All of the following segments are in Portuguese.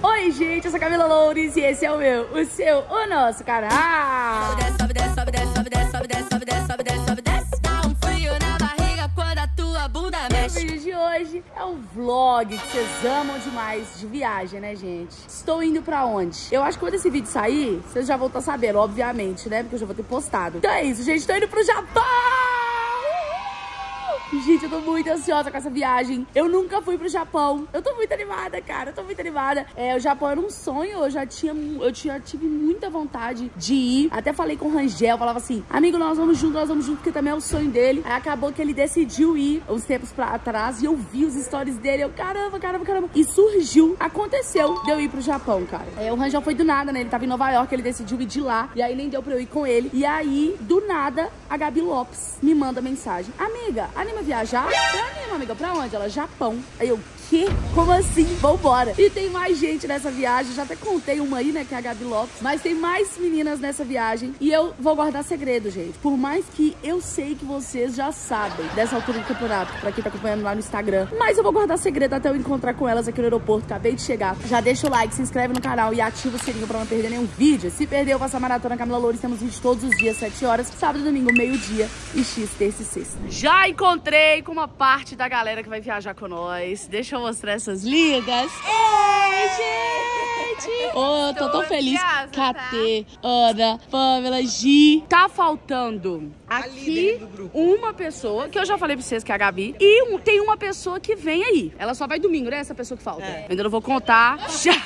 Oi, gente, eu sou a Camila Loures e esse é o meu, o seu, o nosso canal. Sobe, desce, sobe, desce, sobe, desce, sobe, desce, sobe, desce, sobe, desce, sobe, desce, sobe, desce. Dá um frio na barriga quando a tua bunda mexe. O vídeo de hoje é um vlog que vocês amam demais de viagem, né, gente? Estou indo pra onde? Eu acho que quando esse vídeo sair, vocês já vão estar sabendo, obviamente, né? Porque eu já vou ter postado. Então é isso, gente, estou indo pro Japão! Gente, eu tô muito ansiosa com essa viagem. Eu nunca fui pro Japão. Eu tô muito animada, cara. Eu tô muito animada. O Japão era um sonho. Eu tive muita vontade de ir. Até falei com o Rangel. Falava assim, amigo, nós vamos junto, porque também é o sonho dele. Aí acabou que ele decidiu ir uns tempos atrás. E eu vi os stories dele. Eu, caramba. E surgiu, aconteceu de eu ir pro Japão, cara. O Rangel foi do nada, né? Ele tava em Nova York, ele decidiu ir de lá. E aí nem deu pra eu ir com ele. E aí, do nada, a Gabi Lopes me manda mensagem. Amiga, anima viajar? Eu animo, amiga. Pra onde? Ela, Japão. Aí eu, quê? Como assim? Vambora. E tem mais gente nessa viagem. Já até contei uma aí, né? Que é a Gabi Lopes. Mas tem mais meninas nessa viagem. E eu vou guardar segredo, gente. Por mais que eu sei que vocês já sabem dessa altura do campeonato, pra quem tá acompanhando lá no Instagram. Mas eu vou guardar segredo até eu encontrar com elas aqui no aeroporto. Acabei de chegar. Já deixa o like, se inscreve no canal e ativa o sininho pra não perder nenhum vídeo. Se perder, eu faço a maratona Camila Loures. Temos vídeo todos os dias, 7 horas. Sábado e domingo, meio-dia. E X, terça e sexta. Já encontrei com uma parte da galera que vai viajar com nós. Deixa eu mostrar essas lindas. Ei, gente! Oh, tô tão feliz. Catê, Ana, Pamela, Gi. Tá faltando aqui uma pessoa, que eu já falei pra vocês que é a Gabi. E tem uma pessoa que vem aí. Ela só vai domingo, né? Essa pessoa que falta. Ainda não vou contar.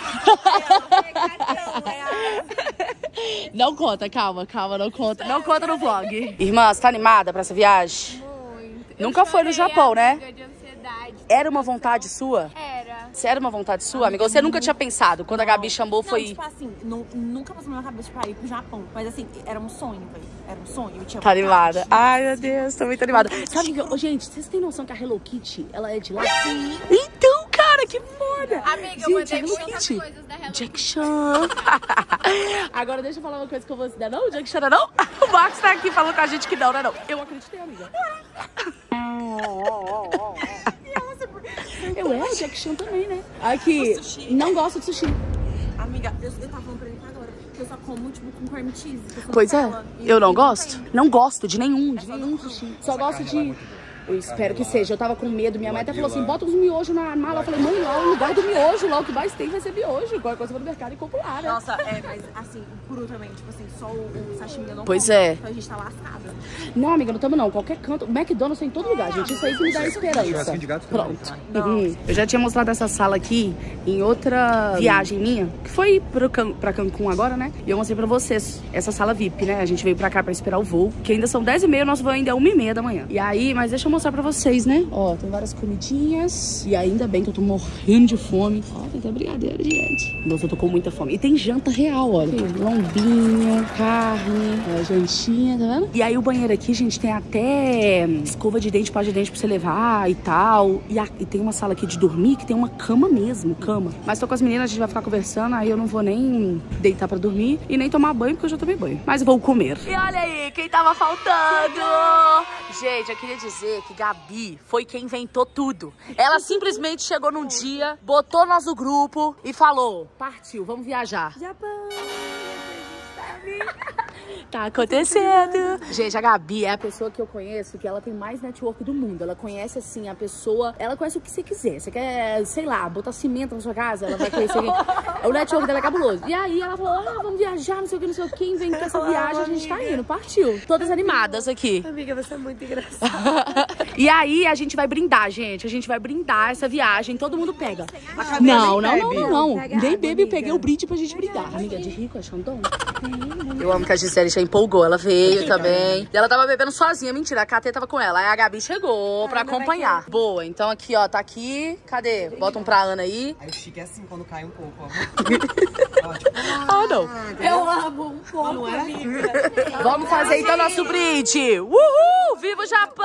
Não conta, calma, não conta. Não conta no vlog. Irmã, você tá animada pra essa viagem? Nunca foi no Japão, né? Era uma vontade sua? Era. Se era uma vontade sua, amiga? Você nunca tinha pensado? Quando a Gabi chamou, foi... Tipo assim, nunca passou na minha cabeça pra ir pro Japão. Mas assim, era um sonho, velho. Era um sonho. Eu tinha Tá vontade. animada? Ai, meu Deus, tô muito animada. Sabe que... Gente, vocês têm noção que a Hello Kitty, ela é de lá? Sim. Então, cara, que foda. Amiga, gente, eu mandei Hello muitas Kitty. coisas da Hello Jack Chan. Agora deixa eu falar uma coisa com você. Não, Jack Chan não? O Max tá aqui falando com a gente que não, né? Não. Eu acreditei, amiga. Eu o Jack Chan também, né? Aqui, não gosto de sushi. Amiga, eu tava falando pra ele agora que eu só como, tipo, com cream cheese. Pois é, eu não gosto. Não gosto de nenhum sushi. Só gosto de... Eu espero que seja. Eu tava com medo. Minha mãe até falou assim, bota os miojos na mala. Eu falei, mãe, lá o lugar do miojo, lá o que mais tem vai ser miojo. Qualquer coisa eu vou no mercado e compro lá, né? Nossa, mas assim, o cru também, tipo assim, só o sashimi eu não Pois como, é. Então a gente tá lascada. Não, amiga, não tamo não. Qualquer canto. McDonald's tem em todo lugar, gente. Isso aí que me dá esperança. Pronto. Eu já tinha mostrado essa sala aqui em outra viagem minha, que foi pra Cancún agora, né? E eu mostrei pra vocês essa sala VIP, né? A gente veio pra cá pra esperar o voo, que ainda são 10h30, o nosso voo ainda é 1h30 da manhã. E aí, mas deixa eu mostrar pra vocês, né? Ó, tem várias comidinhas. E ainda bem que eu tô morrendo de fome. Ó, tem até brigadeiro, gente. Nossa, eu tô com muita fome. E tem janta real, olha. Tem lombinho, carne, jantinha, tá vendo? E aí o banheiro aqui, gente, tem até escova de dente, pá de dente pra você levar e tal. E tem uma sala aqui de dormir que tem uma cama mesmo, cama. Mas tô com as meninas, a gente vai ficar conversando, aí eu não vou nem deitar pra dormir e nem tomar banho, porque eu já tomei banho. Mas vou comer. E olha aí, quem tava faltando? Gente, eu queria dizer que Gabi foi quem inventou tudo. Ela simplesmente chegou num dia, botou nós no grupo e falou, partiu, vamos viajar. Japão, tá acontecendo. Gente, a Gabi é a pessoa que eu conheço que ela tem mais network do mundo. Ela conhece, assim, a pessoa... Ela conhece o que você quiser. Você quer, sei lá, botar cimento na sua casa, ela vai conhecer quem... O network dela é cabuloso. E aí ela falou, vamos viajar, não sei o que, inventou essa viagem, a gente tá indo, partiu. Todas animadas aqui. Amiga, você é muito engraçada. E aí a gente vai brindar, gente. A gente vai brindar essa viagem, todo mundo pega. Não. Nem bebe, eu peguei o brinde pra gente brindar. Amiga de rico, é Xandão? Eu amo que a Gisele já empolgou, ela veio também. E ela tava bebendo sozinha, mentira, a Catê tava com ela. Aí a Gabi chegou pra acompanhar. Boa, então aqui, ó, tá aqui. Cadê? Bota um pra Ana aí. Aí o chique é assim, quando cai um pouco, ó. Não. Eu amo um pouco, amiga. Vamos fazer então nosso brinde. Uhul! Viva o Japão!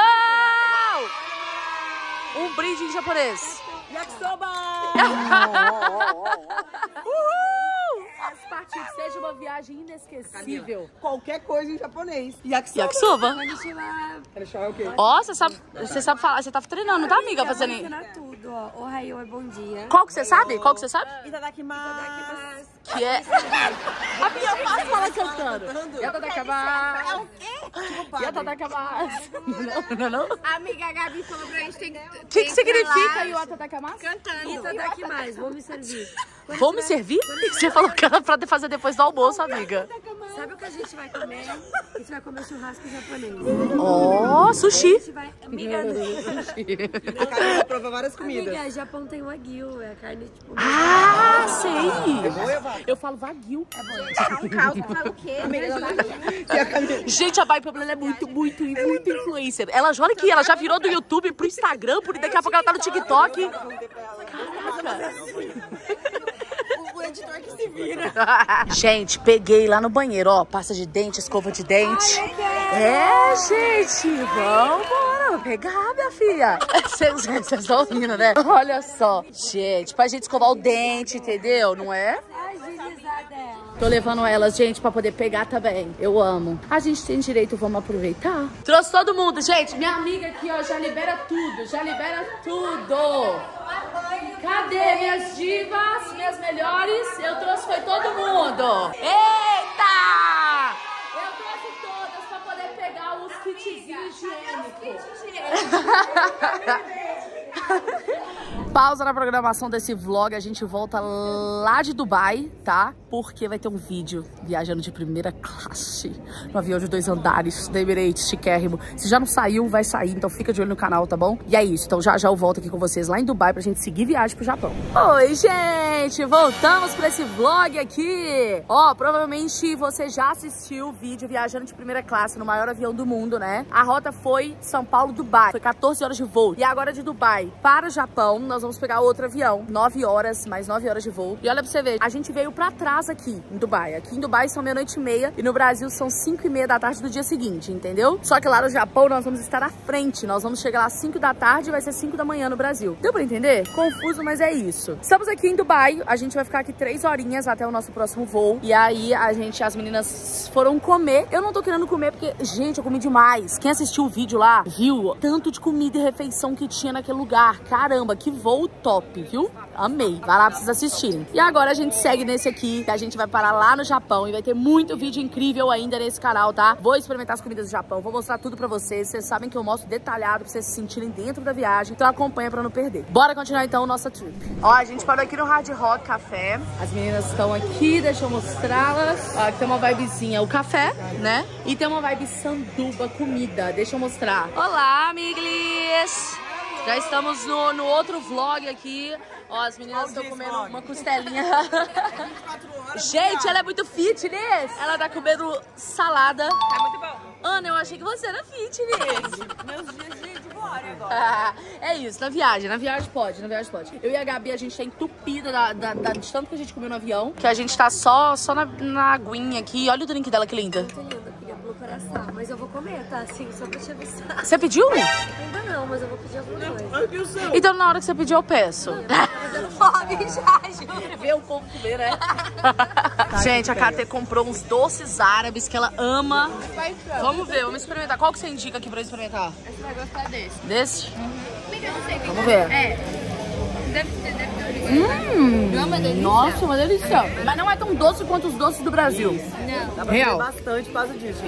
Um brinde em japonês. Yakisoba! Uhul! Partiu, que seja uma viagem viagem inesquecível. Qualquer coisa em japonês. Yakisoba. Yakisoba? É o quê? Ó, você sabe falar, você tá treinando, tá, amiga? Fazendo isso. tudo, ó. Ohayou é bom dia. Qual que você sabe? Qual que você sabe? Itadakimasu. Que é... A minha faz fala cantando. Yatadakimasu. É o quê? Yatadakimasu. Não? A amiga Gabi falou pra gente tem O que significa Yatadakimasu? cantando. Itadakimasu, vou me servir. Vou me servir? Você falou que era pra fazer depois do almoço, amiga. Sabe o que a gente vai comer? A gente vai comer churrasco japonês. Ó, sushi. A gente vai... Amiga, A Carol vai provar várias comidas. amiga, Japão tem wagyu, é a carne tipo... Ah, sei. Boa, Eu falo wagyu. Um caos, fala o quê? E a Camila? Gente, a Bai Pamela é muito influencer. Ela olha que ela já virou do YouTube pro Instagram, por daqui a pouco ela tá no TikTok. O editor que se vira. Gente, peguei lá no banheiro, ó, pasta de dente, escova de dente. É, gente, vambora pegar, minha filha. Vocês estão ouvindo, né? Olha só, gente, pra gente escovar o dente, entendeu? Não é? Agilizar dela. Tô levando elas, gente, pra poder pegar também. Eu amo. A gente tem direito, vamos aproveitar. Trouxe todo mundo, gente. Minha amiga aqui, ó, já libera tudo. Já libera tudo. Cadê minhas divas, minhas melhores? Eu trouxe, foi todo mundo. Eita! Eu trouxe todas pra poder pegar os kitzinhos higiênicos. Pausa na programação desse vlog, a gente volta lá de Dubai, tá? Porque vai ter um vídeo viajando de primeira classe no avião de 2 andares da Emirates, chiquérrimo. Se já não saiu, vai sair, então fica de olho no canal, tá bom? E é isso, então já eu volto aqui com vocês lá em Dubai pra gente seguir viagem pro Japão. Oi, gente! Voltamos pra esse vlog aqui! Ó, provavelmente você já assistiu o vídeo viajando de primeira classe no maior avião do mundo, né? A rota foi São Paulo-Dubai, foi 14 horas de voo. E agora de Dubai para o Japão, nós vamos pegar outro avião, 9 horas, mais 9 horas de voo. E olha pra você ver, a gente veio pra trás aqui em Dubai. Aqui em Dubai são 00:30 e no Brasil são 5:30 da tarde do dia seguinte, entendeu? Só que lá no Japão nós vamos estar à frente. Nós vamos chegar lá às 5 da tarde e vai ser 5 da manhã no Brasil. Deu pra entender? Confuso, mas é isso. Estamos aqui em Dubai, a gente vai ficar aqui 3 horinhas até o nosso próximo voo. E aí as meninas foram comer. Eu não tô querendo comer porque, gente, eu comi demais. Quem assistiu o vídeo lá, viu tanto de comida e refeição que tinha naquele lugar. Caramba, que voo top, viu? Amei. Vai lá pra vocês assistirem. E agora a gente segue nesse aqui, que a gente vai parar lá no Japão. E vai ter muito vídeo incrível ainda nesse canal, tá? Vou experimentar as comidas do Japão, vou mostrar tudo pra vocês. Vocês sabem que eu mostro detalhado pra vocês se sentirem dentro da viagem. Então acompanha pra não perder. Bora continuar então nossa trip. Ó, a gente parou aqui no Hard Rock Café. As meninas estão aqui, deixa eu mostrá-las. Ó, aqui tem uma vibezinha, o café, né? E tem uma vibe sanduba, comida. Deixa eu mostrar. Olá, amigos! Já estamos no outro vlog aqui. Ó, as meninas estão comendo uma costelinha. Gente, ela é muito fitness. Ela tá comendo salada. Tá muito bom. Ana, eu achei que você era fitness. Meus dias de glória agora. É isso, na viagem pode, Eu e a Gabi, a gente tá entupida de tanto que a gente comeu no avião, que a gente tá só na aguinha aqui. Olha o drink dela, que linda. Muito linda, filha, blue coração. Mas eu vou comer, tá? Assim, só pra te avisar. Você pediu? Ainda não, mas eu vou pedir alguma coisa. Então na hora que você pedir eu peço. Fome já, juro. Ver o povo comer, né? Gente, a Kate comprou uns doces árabes que ela ama. Vamos ver, vamos experimentar. Qual que você indica aqui pra eu experimentar? Você vai gostar desse. Desse? Amiga, eu não sei. Vamos ver. É. Deve ter uma delícia. Nossa, uma delícia. Mas não é tão doce quanto os doces do Brasil. Não. Dá pra Real. comer bastante por causa disso.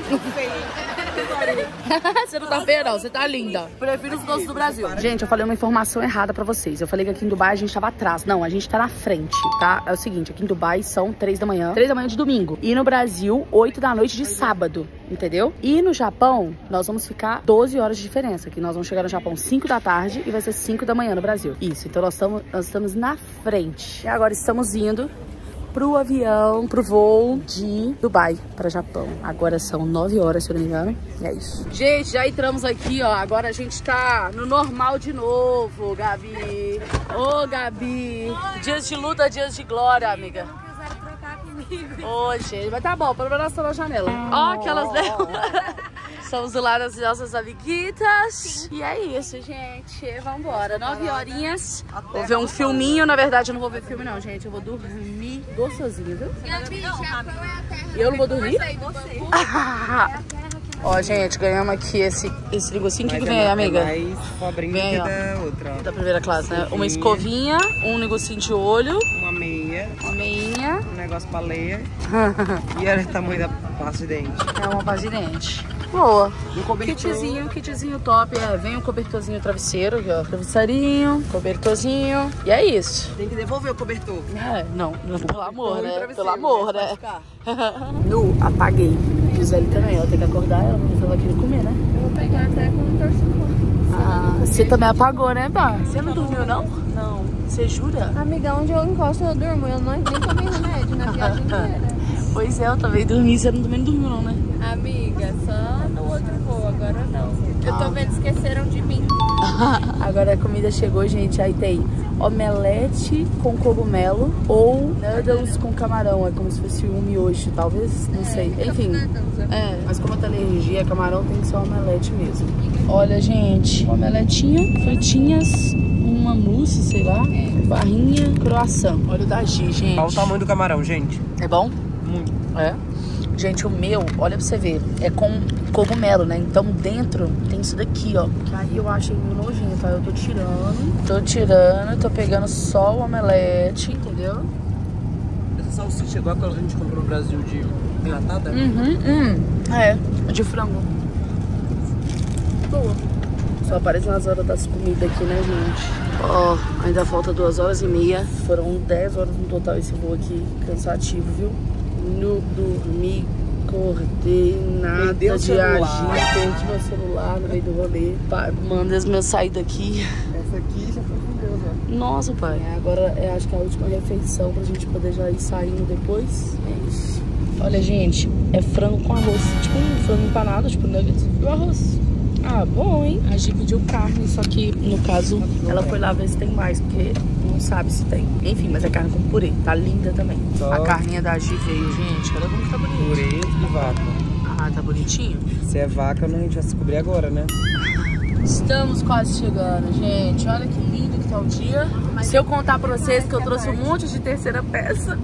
Você não tá feia, não. Você tá linda. Prefiro os doces do Brasil. Gente, eu falei uma informação errada pra vocês. Eu falei que aqui em Dubai a gente tava atrás. Não, a gente tá na frente, tá? É o seguinte, aqui em Dubai são 3 da manhã. 3 da manhã de domingo. E no Brasil, 8 da noite de sábado. Entendeu? E no Japão, nós vamos ficar 12 horas de diferença. Que nós vamos chegar no Japão 5 da tarde e vai ser 5 da manhã no Brasil. Isso, então nós estamos na frente. E agora estamos indo pro avião, pro voo de Dubai para Japão. Agora são 9 horas, se eu não me engano. E é isso. Gente, já entramos aqui, ó. Agora a gente tá no normal de novo, Gabi. Ô, Gabi. Dias de luta, dias de glória, amiga. Não quiseram trocar comigo. Ô, gente, mas tá bom, pelo menos nós estamos na janela. Ó, aquelas dela. Estamos do lado das nossas amiguitas. E é isso, gente. Vambora. 9 horinhas. Vou ver um filminho. Na verdade, eu não vou ver filme, não, gente. Eu vou dormir gostosinho, viu? E eu não vou dormir? Ó, gente, ganhamos aqui esse negocinho. O que vem aí, amiga? Mais pobrinha Vem, que ó. da outra, ó. Da primeira classe, né? Uma escovinha, um negocinho de olho, Uma meia, uma meinha. um negócio pra ler. E olha o tamanho da pasta de dente. É uma pasta de dente. Boa. Um cobertor. Kitzinho top. Vem um cobertorzinho travesseiro, aqui, ó. Travesseirinho, cobertorzinho. E é isso. Tem que devolver o cobertor. Não, pelo amor, né? travesseiro, Pelo amor, né? né? Nu, apaguei. Gisele também, ó. Tem que acordar ela, mas ela queria comer, né? Eu vou pegar até com torcida. Você também apagou, né, Bah? Você não dormiu, não? Não. Você jura? Amiga, onde eu encosto eu durmo. Eu nem tomei remédio na viagem inteira. Pois é, eu também dormi. Você também não dormiu, não, né? Amiga, só no outro voo, agora não. Eu tô vendo, esqueceram de mim. Agora a comida chegou, gente. Aí tem omelete com cogumelo ou noodles com camarão. É como se fosse um miojo, talvez. Não sei. Enfim. Mas como eu tenho alergia a camarão, tem que ser omelete mesmo. Olha, gente. Omeletinha, fritinhas, uma mousse, sei lá. Barrinha, croissant. Olha o da Gi, gente. Olha o tamanho do camarão, gente. É bom? Muito. É. Gente, o meu, olha pra você ver, é com cogumelo, né? Então dentro tem isso daqui, ó. Que aí eu achei meio nojinho, tá? Eu tô tirando, tô pegando só o omelete, entendeu? Essa salsicha igual aquela que a gente comprou no Brasil de enlatada? É, de frango. Boa. Só aparece nas horas das comidas aqui, né, gente? Ó, ainda falta 2h30. Foram 10 horas no total esse voo aqui. Cansativo, viu? No dormir, acordei, nada Perdeu o de celular. agir, perdi meu celular no meio do rolê. Manda as minhas sair daqui. Essa aqui já foi com Deus, ó. Nossa, pai. Agora acho que é a última refeição pra gente poder já ir saindo depois. É isso. Olha, gente, é frango com arroz. Tipo um frango empanado, tipo nuggets e o arroz. Ah, bom, hein? A Gi pediu carne, só que, no caso, ela foi lá ver se tem mais, porque não sabe se tem. Enfim, mas é carne com purê. Tá linda também. Só. A carninha da Gi veio, gente. Olha como tá bonito. Purê de vaca. Ah, tá bonitinho? Se é vaca, a gente vai descobrir agora, né? Estamos quase chegando, gente. Olha que lindo que tá o dia. Se eu contar pra vocês que eu trouxe um monte de terceira peça.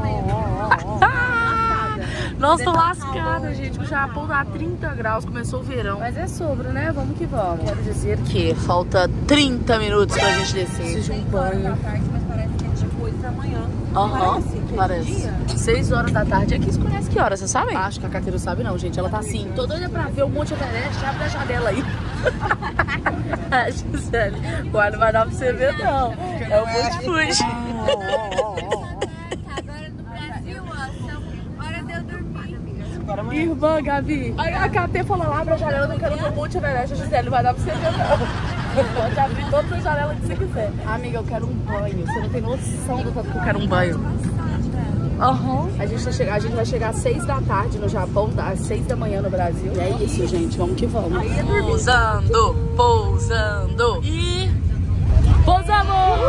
Nossa, tô lascada, gente. O Japão tá a 30 graus, começou o verão. Mas é sobre, né? Vamos que vamos. Quero dizer que falta 30 minutos pra gente descer. Preciso de um banho. Mas parece que é tipo 8 da manhã. Aham, parece. dia? 6 horas da tarde. Aqui você conhece que horas, vocês sabem? Acho que a Cateiro sabe não, gente. Ela tá assim, tô doida pra ver o Monte Everest. Abre a janela aí. Gisele, não vai dar pra você ver, não. É o Monte Fuji. Agora no Brasil, ó, são hora de eu dormir. Irmã, Gabi. Aí a Catê falou lá, abre a janela, eu não quero ver o Monte Everest. A Gisele, não vai dar pra você ver, não. Pode abrir todas as janelas que você quiser. Amiga, eu quero um banho. Você não tem noção do tanto que eu quero um banho. Aham. A gente vai chegar às 6 da tarde no Japão, tá? Às 6 da manhã no Brasil. E é isso, gente. Vamos que vamos. Pousando. E... pousamos!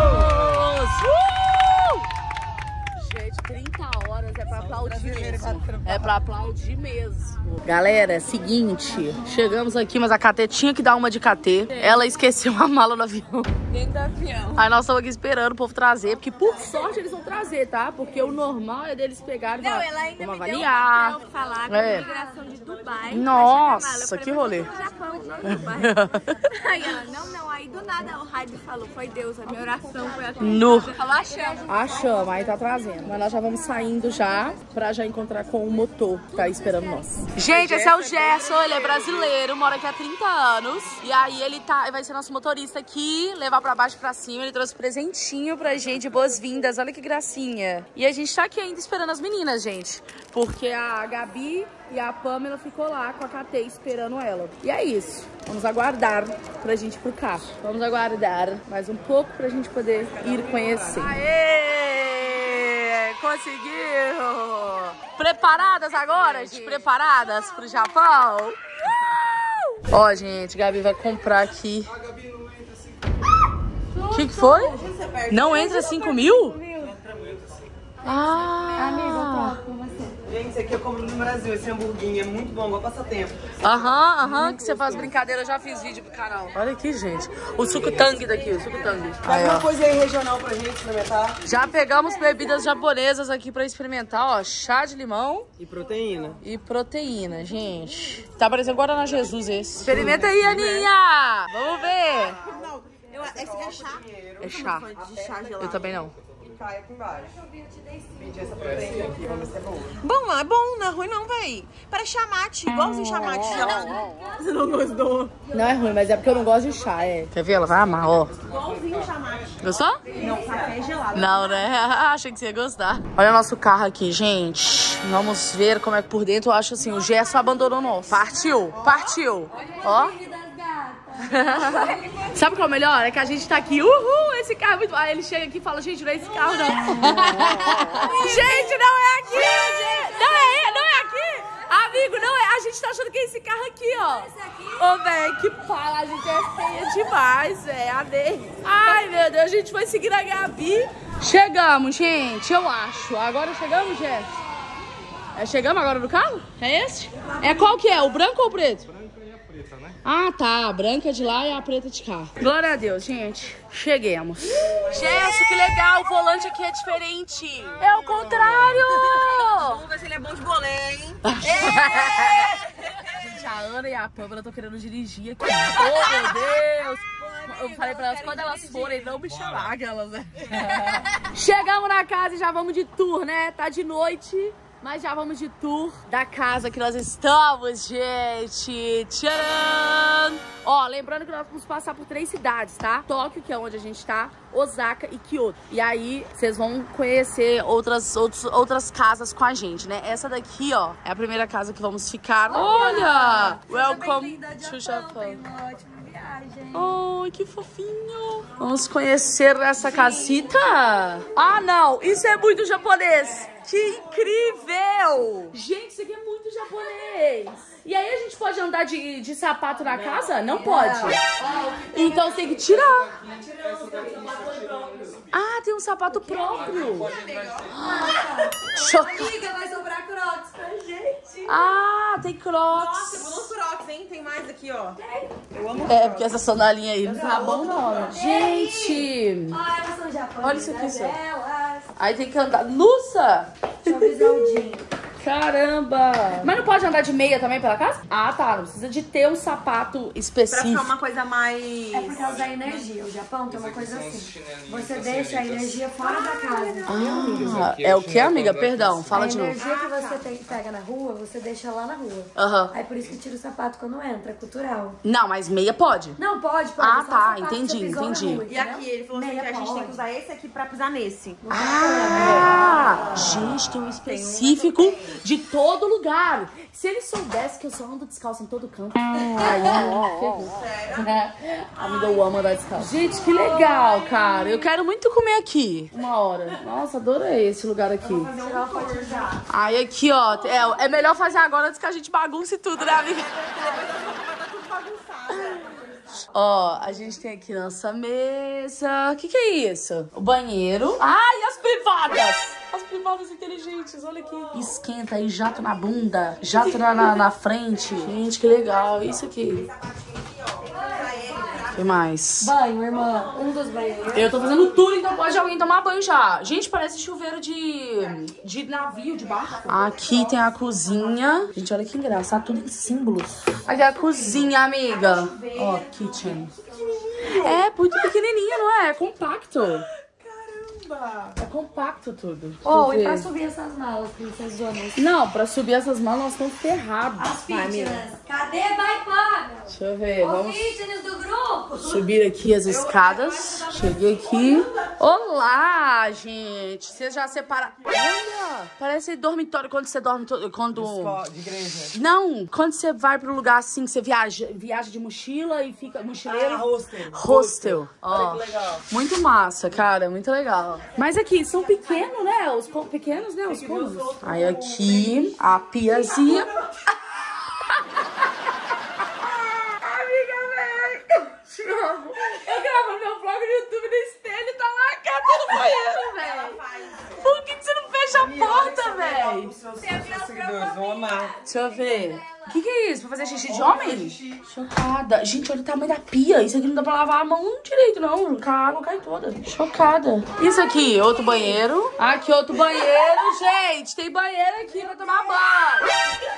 Gente, 30 horas é pra aplaudir mesmo. É pra aplaudir mesmo. Galera, seguinte. Chegamos aqui, mas a Catê tinha que dar uma de Catê. Ela esqueceu a mala no avião. Dentro do avião. Aí nós estamos aqui esperando o povo trazer, porque por sorte eles vão trazer, tá? Porque o normal é deles pegarem e Não, falar, ela ainda vamos me deu um avaliar. papel falar com É. a imigração de Dubai. Nossa, Vai chegar a mala. que Eu rolê. falei, mas eu tô no Japão, não Dubai. Aí ela, não. Aí do nada o Raid falou, foi Deus, a minha oração foi atendida. Nu. Falou, achamos. Achamos, aí tá trazendo. Mas nós já vamos saindo já, pra já encontrar com o motor que tá aí esperando nós. Gente, esse é o Gerson, ele é brasileiro, mora aqui há 30 anos. E aí ele vai ser nosso motorista aqui, levar pra baixo e pra cima. Ele trouxe presentinho pra gente, boas-vindas, olha que gracinha. E a gente tá aqui ainda esperando as meninas, gente. Porque a Gabi e a Pamela ficou lá com a Catê esperando ela. E é isso, vamos aguardar pra gente ir pro carro. Vamos aguardar mais um pouco pra gente poder ir conhecer. Aê! Conseguiu! Preparadas agora, gente? Preparadas pro Japão? Ó, gente, Gabi vai comprar aqui. O que foi? Não entra 5 mil? Ah! Amigo, eu troco com você. esse aqui eu compro no Brasil, esse hamburguinho é muito bom, igual passatempo. Aham, que você faz brincadeira, eu já fiz vídeo pro canal. Olha aqui, gente. O suco tangue daqui, o suco tangue. Alguma coisa aí regional pra gente experimentar? Já pegamos bebidas japonesas aqui pra experimentar, ó. Chá de limão. E proteína. E proteína, gente. Tá parecendo Guaraná Jesus esse. Experimenta aí, Aninha! Vamos ver. Não, esse aqui é chá. É chá. De chá gelado. Eu também não. Cai aqui embaixo. Pedi essa proteína aqui, vamos ver se é boa. Bom, não é bom, não é ruim não, véi. Parece chamate, igualzinho chamate gelado. Você não gostou? Não é ruim, mas é porque eu não gosto de chá, é. Quer ver? Ela vai amar, ó. Igualzinho chamate. Gostou? Não, café gelado. Não, né? Achei que você ia gostar. Olha o nosso carro aqui, gente. Vamos ver como é que por dentro. Eu acho assim, o Gerson abandonou o nosso. Partiu, partiu. Ó. Sabe qual é o melhor? É que a gente tá aqui, esse carro é muito... Aí ele chega aqui e fala, gente, não é esse carro, não. Gente, não é aqui! Não é aqui! Amigo, não é. A gente tá achando que é esse carro aqui, ó. Ô, velho, que pala, a gente é feia demais, velho. Amei. Ai, meu Deus, a gente foi seguir a Gabi. Chegamos, gente, eu acho. Agora chegamos, Jéssica? Chegamos agora no carro? É esse? É qual que é? O branco ou o preto? Ah, tá. A branca de lá e a preta de cá. Glória a Deus, gente. Cheguemos. Jéssica, que legal. O volante aqui é diferente. É o contrário. Vamos ver se ele é bom de bolé, hein? Gente, a Ana e a Pâmela estão querendo dirigir aqui. Oh, meu Deus. Eu falei pra elas, quando elas forem, não me chamar aquelas, né? Chegamos na casa e já vamos de tour, né? Tá de noite. Mas já vamos de tour da casa que nós estamos, gente. Tcharam! Ó, lembrando que nós vamos passar por 3 cidades, tá? Tóquio, que é onde a gente tá, Osaka e Kyoto. E aí, vocês vão conhecer outras casas com a gente, né? Essa daqui, ó, é a primeira casa que vamos ficar. Olha! Welcome to Japan. Ai, que fofinho. Vamos conhecer essa casita. Ah, não. Isso é muito japonês. Que incrível. Gente, isso aqui é muito japonês. E aí a gente pode andar de sapato na casa? Não pode. Então você tem que tirar. Ah, tem um sapato próprio. Amiga, vai sobrar crocs pra gente. Ah, tem crocs. Nossa, bons crocs, hein? Tem mais aqui, ó. Eu amo É, porque essa sandalinha aí não tá bom, não. Gente. Ah, elas são japonesas. Olha isso aqui, só. Elas. Aí tem que andar. Nossa! Deixa eu avisar o Dinho. Caramba! Mas não pode andar de meia também pela casa? Ah, tá. Não precisa de ter um sapato Pra específico. ficar uma coisa mais... É por causa da energia. O Japão tem uma coisa assim. Você deixa a energia fora da casa, entendeu, amiga? Ah, é o que, amiga? Perdão, fala A de novo. energia que você pega na rua, você deixa lá na rua. Aham. Aí por isso que tira o sapato quando entra, é cultural. Não, mas meia pode. Não, pode. Ah, só o tá, sapato que entendi, você pisou na entendi. rua, E entendeu? aqui, ele falou assim que a gente tem que usar esse aqui pra pisar nesse. Ah! Gente, tem um específico de todo lugar. Se ele soubesse que eu só ando descalço em todo canto. Aí, ferrou. Amiga, eu amo andar descalço. Gente, que legal, cara. Eu quero muito comer aqui. Uma hora. Nossa, adorei esse lugar aqui. Aí aqui, ó. É melhor fazer agora antes que a gente bagunce tudo, né, amiga? Ó, a gente tem aqui nossa mesa. O que é isso? O banheiro. Ah, e as privadas! As privadas inteligentes, olha aqui. Esquenta aí, jato na bunda, jato na frente. Gente, que legal. Isso aqui. O que mais? Banho, irmã. Um dos banheiros. Eu tô fazendo tudo, então pode alguém tomar banho já. Gente, parece chuveiro de navio, de barco. Aqui tem a cozinha. Gente, olha que engraçado, tudo em símbolos. Aqui é a cozinha, amiga. Ó, kitchen. É muito pequenininha, não é? É compacto. É compacto tudo. Oh, Deixa eu e pra ver. subir essas malas, princesas? Não, pra subir essas malas nós estamos ferrados. As fitness. Cadê vai paga? Deixa eu ver, O vamos fitness do grupo. subir aqui as escadas. Cheguei aqui. Olá, gente. Vocês já separaram. Olha, parece dormitório quando você dorme. Quando... De igreja. Não, quando você vai pro lugar assim, que você viaja de mochila e fica mochileiro. Ah, hostel. Hostel. Ó, Olha que legal. muito massa, cara, muito legal. Mas aqui, são pequenos, né? Os pequenos, né? Os cômodos. Aí aqui, a piazinha. Amiga, velho. Eu gravo meu vlog no YouTube no espelho, tá lá a cara no banheiro, velho. Por que você não fecha a porta, velho? véi. Os seus seguidores vão amar. Deixa eu ver. O que é isso? Pra fazer xixi de homem? Chocada. Gente, olha o tamanho da pia. Isso aqui não dá pra lavar a mão direito, não. A água cai toda. Chocada. Isso aqui, outro banheiro. Aqui, outro banheiro. Gente, tem banheiro aqui pra tomar banho.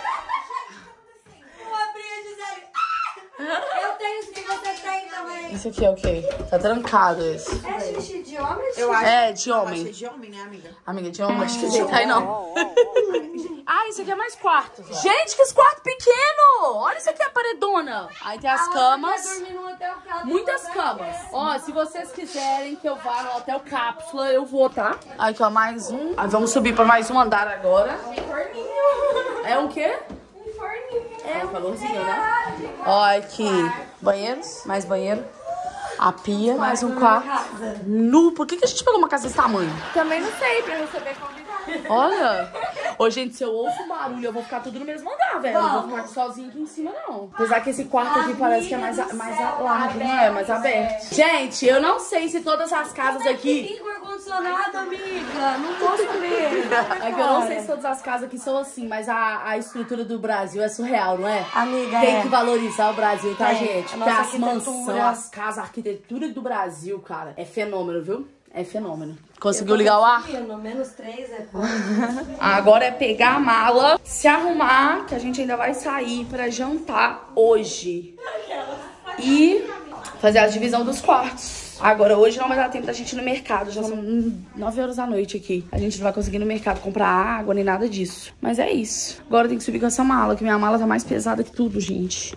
Eu tenho isso que você tem também. Isso aqui é o quê? Tá trancado esse. É xixi de homem? Eu acho. É, de homem. De homem, né, amiga? Amiga, de homem, acho que não tá aí, não. Ah, isso aqui é mais quarto. Gente, que esse quarto pequeno! Olha isso aqui, a paredona. Aí tem as camas. Muitas camas. Ó, se vocês quiserem que eu vá no hotel Cápsula, eu vou, tá? Aqui, ó, mais um. Aí vamos subir pra mais um andar agora. Um forninho. É um quê? Um forninho. É um calorzinho, né? Ó, aqui, banheiros, mais banheiro. A pia, mais um quarto. Nu, por que a gente pegou uma casa desse tamanho? Também não sei, pra receber convidado. Olha. Ô, gente, se eu ouço um barulho, eu vou ficar tudo no mesmo andar, velho. Eu não vou ficar sozinho aqui em cima, não. Apesar que esse quarto aqui parece que é mais largo, não é? Mais aberto. Gente, eu não sei se todas as casas aqui... Tem ar-condicionado, amiga. Não posso crer. É que eu não sei se todas as casas aqui são assim, mas a estrutura do Brasil é surreal, não é? Amiga, Tem que valorizar o Brasil, tá, gente? Porque nossa as mansões, arquitetura. as casas, a arquitetura do Brasil, cara, é fenômeno, viu? É fenômeno. Conseguiu ligar o ar? No menos 3 é pouco. Agora é pegar a mala, se arrumar, que a gente ainda vai sair pra jantar hoje. E fazer a divisão dos quartos. Agora, hoje não vai dar tempo da gente ir no mercado. Já são 9 horas da noite aqui. A gente não vai conseguir ir no mercado comprar água, nem nada disso. Mas é isso. Agora tem que subir com essa mala, que minha mala tá mais pesada que tudo, gente.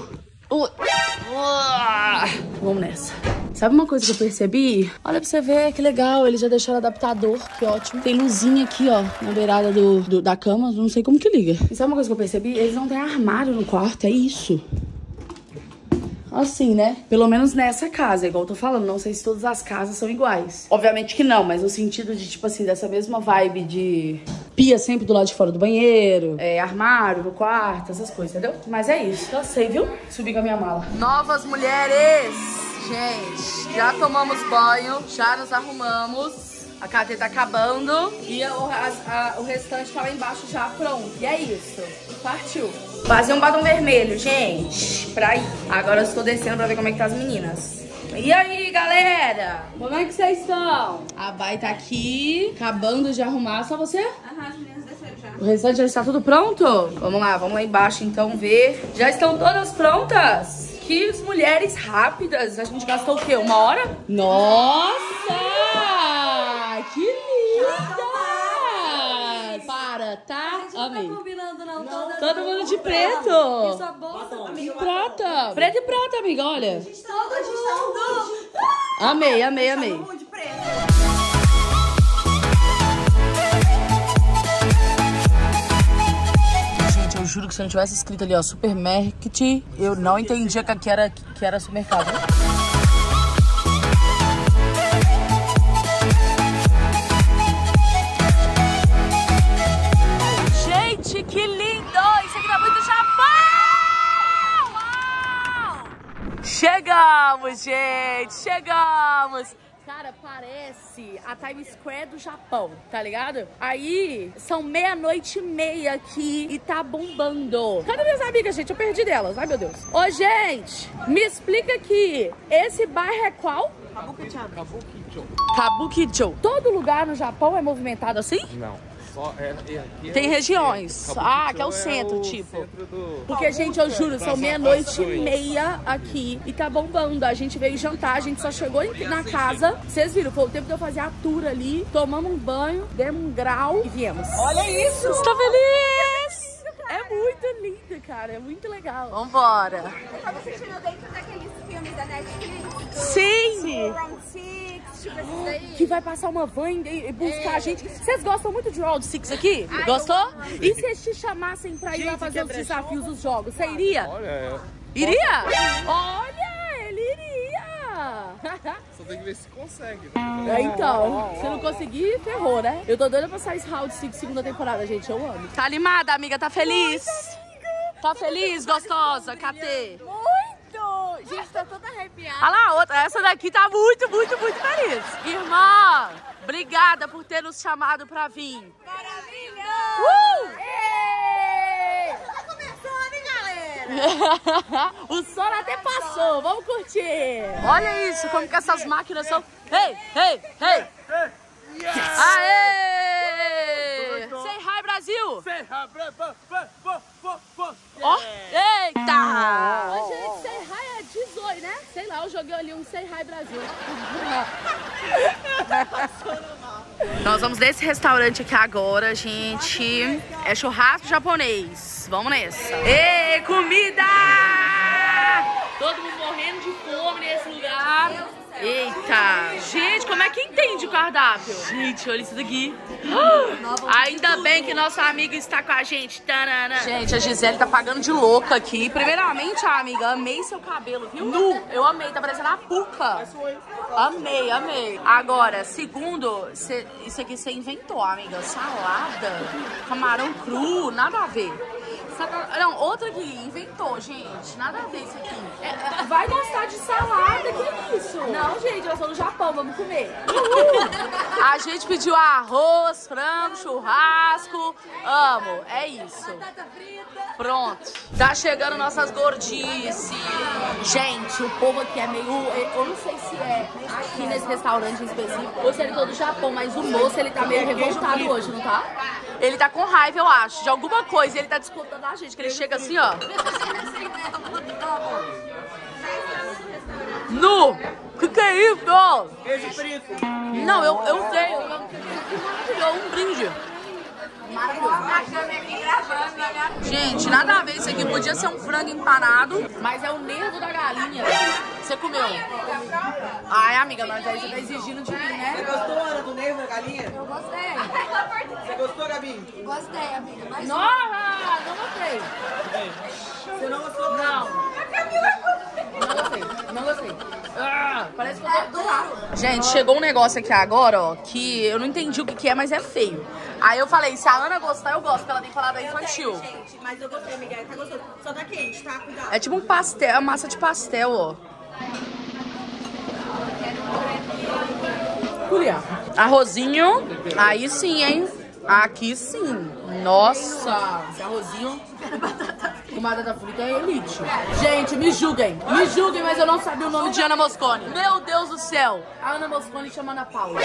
Vamos nessa. Sabe uma coisa que eu percebi? Olha pra você ver, que legal. Eles já deixaram adaptador, que ótimo. Tem luzinha aqui, ó, na beirada da cama. Não sei como que liga. E sabe uma coisa que eu percebi? Eles não têm armário no quarto, é isso. Assim, né? Pelo menos nessa casa, igual eu tô falando. Não sei se todas as casas são iguais. Obviamente que não, mas no sentido de, tipo assim, dessa mesma vibe de pia sempre do lado de fora do banheiro, armário no quarto, essas coisas, entendeu? Mas é isso. Eu sei, viu? Subi com a minha mala. Novas mulheres! Gente, já tomamos banho, já nos arrumamos. A KT tá acabando e o restante tá lá embaixo já pronto. E é isso. Partiu. Fazer um batom vermelho, gente, pra ir. Agora eu estou descendo pra ver como é que tá as meninas. E aí, galera? Como é que vocês estão? A Bai tá aqui, acabando de arrumar. Só você? Aham, as meninas desceram já. O restante já está tudo pronto? Vamos lá embaixo então ver. Já estão todas prontas? Que mulheres rápidas. A gente gastou o quê? 1 hora? Nossa! Que linda! Para, tá? Amei. Combinando não, Todo mundo de preto. Sua bolsa, amiga. Prata. Preto e prata, amiga, olha. Todo mundo. Amei. De preto. Gente, eu juro que se não tivesse escrito ali, ó, Supermarket, eu não entendia que era supermercado. Gente, que lindo! Isso aqui tá muito Japão! Uau! Chegamos, gente! Chegamos! Cara, parece a Times Square do Japão, tá ligado? Aí, são 00:30 aqui e tá bombando. Cadê minhas amigas, gente? Eu perdi delas. Ai, meu Deus. Ô, gente, me explica aqui. Esse bairro é qual? Kabukicho. Todo lugar no Japão é movimentado assim? Não. Tem regiões. Que é o centro, tipo. Centro Porque, gente, eu juro, são 00:30 aqui e tá bombando. A gente veio jantar, a gente só chegou na casa. Vocês viram, foi o tempo de eu fazer a tour ali. Tomamos um banho, demos um grau e viemos. Olha isso! Você tá feliz? É muito lindo, cara. É muito legal. Vambora. Eu tava assistindo dentro daqueles filmes da Netflix. Sim! Round 6, tipo esses daí. Que vai passar uma van e buscar a gente. Vocês gostam muito de Round 6 aqui? Gostou? E se eles te chamassem pra ir lá fazer os desafios dos jogos? Você iria? Olha, Iria? Olha, ele iria! só tem que ver se consegue, né? Então, se não conseguir, ferrou, né? Eu tô doida pra sair esse Round 6 segunda temporada, gente. Eu amo. Tá animada, amiga? Tá feliz? Tá feliz, gostosa? KT? Muito! Gente, tô toda arrepiada. Olha lá, outra. Essa daqui tá muito, muito, muito feliz. Irmã, obrigada por ter nos chamado pra vir. Maravilhoso! Tá começando, hein, galera? O sono até passou, vamos curtir. Olha isso, como que essas máquinas são... Ei, ei, ei. Aê! Say hi, Brasil! Say hi, Ó, eita! Ô, gente, say hi é 18, né? Sei lá, eu joguei ali um say hi Brasil. Nós vamos nesse restaurante aqui agora, gente. É churrasco japonês. Vamos nessa. Ê, comida! Todo mundo morrendo de fome nesse lugar. Eita! Gente, como é que entende o cardápio? Gente, olha isso daqui. Ainda bem que nossa amiga está com a gente. Tarana. Gente, a Gisele tá pagando de louca aqui. Primeiramente, amiga, amei seu cabelo, viu? Nu! Eu amei, tá parecendo a Puca. Amei, amei. Agora, segundo, isso aqui você inventou, amiga. Salada, camarão cru, nada a ver. Não, outra aqui, inventou, gente. Nada a ver isso aqui. Vai gostar de salada, que isso? Não, gente, nós somos no Japão, vamos comer. A gente pediu arroz, frango, churrasco. Amo, é isso. Pronto. Tá chegando nossas gordices. Gente, o povo aqui é meio... Eu não sei se é aqui nesse restaurante em específico ou se ele é todo do Japão, mas o moço, ele tá meio revoltado hoje, não tá? Ele tá com raiva, eu acho, de alguma coisa. Ele tá descontando a gente, que ele chega assim, ó. Nu! Que é isso? Queijo frito. Não, eu sei. Um brinde. Gente, nada a ver, isso aqui podia ser um frango empanado, mas é o nervo da galinha. Você comeu? Ai, amiga, mas aí você tá exigindo de mim, né? Você gostou, Ana, do nervo da galinha? Eu gostei. Você gostou, Gabi? Gostei, amiga. Mas Nossa, não gostei. Você não gostou? Não. Não gostei, não gostei. Parece que eu tô do lado. Gente, chegou um negócio aqui agora, ó, que eu não entendi o que é, mas é feio. Aí eu falei, se a Ana gostar, eu gosto, porque ela tem falado infantil. Gente, mas eu gostei, amiga. Tá gostoso. Só tá quente, tá? Cuidado. É tipo um pastel, massa de pastel, ó. Colher. Arrozinho, aí sim, hein? Aqui sim. Nossa, esse arrozinho com batata frita é elite. Gente, me julguem, mas eu não sabia o nome de Ana Mosconi. Meu Deus do céu. A Ana Mosconi chama Ana Paula.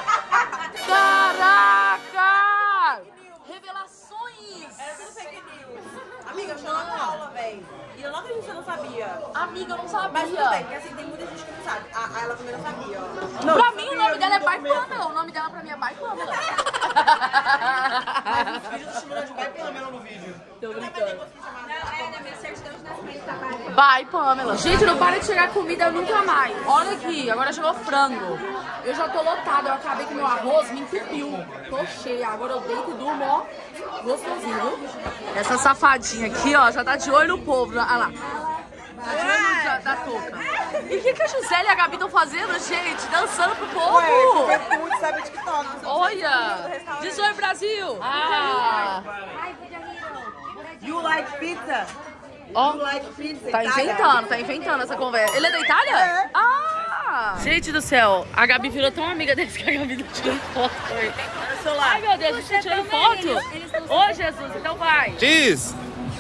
Caraca! Revelações! Era tudo fake news. Amiga, eu chamo a Paula, velho. E eu não acredito que você não sabia. Amiga, eu não sabia. Mas tudo bem, porque assim, tem muita gente que não sabe. Ela também não sabia, ó. Não, pra mim o nome dela é Bai Pamela. O nome dela pra mim é Bai Pamela. Mas os vídeos chamando de Bai Pamela no vídeo. Tô brincando. na minha certidão de nascimento tá Bai. Bai Pamela. Gente, não para de chegar comida nunca mais. Olha aqui, agora chegou frango. Eu já tô lotada, eu acabei com meu arroz, me entupiu. Tô cheia, agora eu deito e durmo, ó, gostosinho. Essa safadinha aqui, ó, já tá de olho no povo. Olha lá. Tá de olho da touca. E o que a Gisele e a Gabi estão fazendo, gente? Dançando pro povo. Ué, você muito sabe TikTok. Olha. Diz oi, Brasil. Ah. You like pizza? Ó. You like pizza? Tá inventando essa conversa. Ele é da Itália? É. Ah! Gente do céu, a Gabi virou tão amiga deles que a Gabi tá tirando foto. Olha o celular. Ai, meu Deus, você tá tirando foto? Ô, Jesus, então vai. Cheese!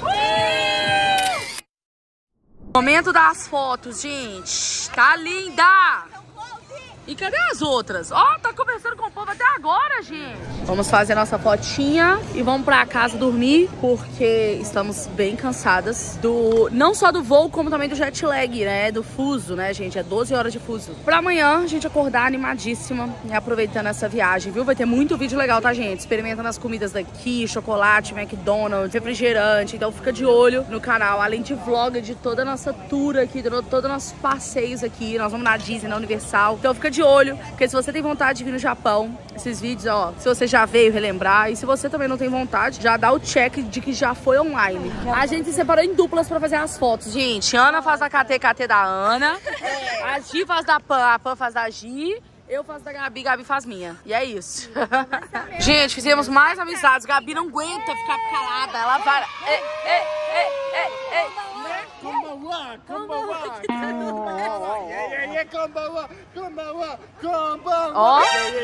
Momento das fotos, gente. Tá linda! E cadê as outras? Ó, tá conversando com o povo até agora, gente. Vamos fazer nossa fotinha e vamos pra casa dormir, porque estamos bem cansadas não só do voo, como também do jet lag, né? Do fuso, né, gente? É 12 horas de fuso. Pra amanhã, a gente acordar animadíssima e aproveitando essa viagem, viu? Vai ter muito vídeo legal, tá, gente? Experimentando as comidas daqui, chocolate, McDonald's, refrigerante. Então fica de olho no canal, além de vlog de toda a nossa tour aqui, de todos os nossos passeios aqui. Nós vamos na Disney, na Universal. Então fica de olho, porque se você tem vontade de vir no Japão, esses vídeos, ó, se você já veio relembrar, e se você também não tem vontade, já dá o check de que já foi online. A gente se separou em duplas pra fazer as fotos, gente. Ana faz a KT da Ana, a Gi faz da Pan, a Pan faz da Gi, eu faço da Gabi, Gabi faz minha. E é isso. Gente, fizemos mais amizades. Gabi não aguenta ficar calada, ela vai... Ó.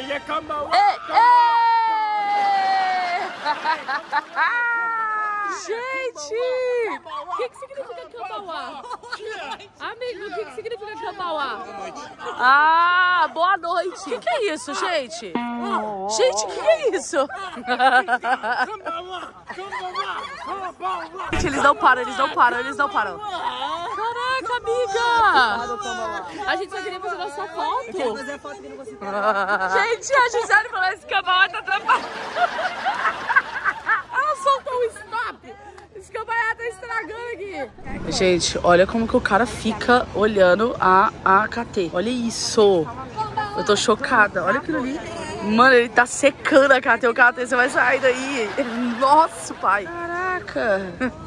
Gente! O que significa Cambauá? Amigo, o que significa Cambauá? Ah, boa noite. O que é isso, gente? Gente, o que é isso? Gente, eles não param. Caraca, amiga! A gente só queria fazer nossa foto. Gente, a Gisele falou que esse Cambauá tá atrapalhando. Ela soltou o stop. Esse Cambauá tá estragando aqui. Gente, olha como que o cara fica olhando a KT. Olha isso. Eu tô chocada. Olha aquilo ali. Mano, ele tá secando a KT. O KT, você vai sair daí. Nossa, pai. Caraca.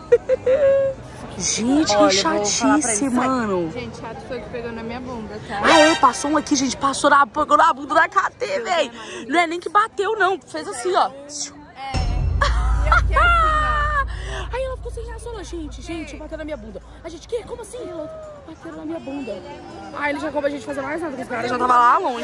Gente, que chatice, mano. Gente, chato foi o que pegou na minha bunda, tá? Ah, é? Passou um aqui, gente. Pegou na bunda da KT, velho. Não é nem que bateu, não. Fez assim, ó. Aí ela ficou sem reação, gente, bateu na minha bunda. A gente, que? Como assim? Ela bateu na minha bunda. Aí ele já acabou a gente fazer mais nada, porque esse cara já tava lá longe.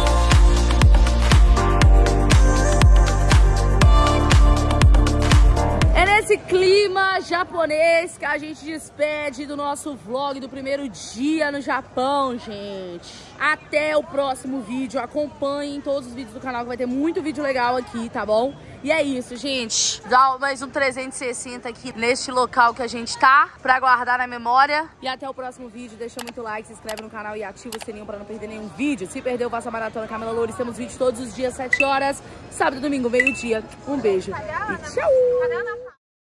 É nesse clima japonês que a gente despede do nosso vlog do primeiro dia no Japão, gente. Até o próximo vídeo. Acompanhem todos os vídeos do canal, que vai ter muito vídeo legal aqui, tá bom? E é isso, gente. Dá mais um 360 aqui neste local que a gente tá, pra guardar na memória. E até o próximo vídeo. Deixa muito like, se inscreve no canal e ativa o sininho pra não perder nenhum vídeo. Se perdeu, faça a maratona Camila Loures. Temos vídeo todos os dias, 7 horas. Sábado e domingo, meio-dia. Um beijo e tchau!